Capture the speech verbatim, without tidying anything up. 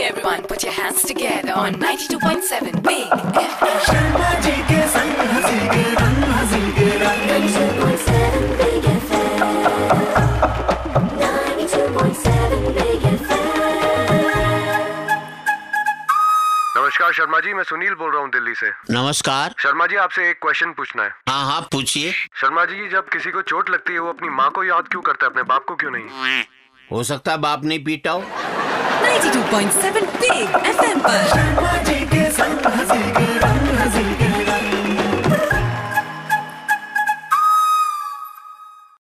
everyone, put your hands together on ninety-two point seven Big F M. Sharmaji के संग हंसी के रंग हंसी के रंग ninety-two point seven Big F M. ninety-two point seven Big F M. नमस्कार शर्मा जी, मैं सुनील बोल रहा हूँ दिल्ली से। नमस्कार। शर्मा जी, आपसे एक क्वेश्चन पूछना है। हाँ हाँ पूछिए। शर्मा जी, जब किसी को चोट लगती है वो अपनी माँ को याद क्यों करता है, अपने बाप को क्यों नहीं? हो सकता है बाप नहीं पीटा हो। ninety-two point seven Big F M पर शर्माजी के संग हंसी के रंग हंसी के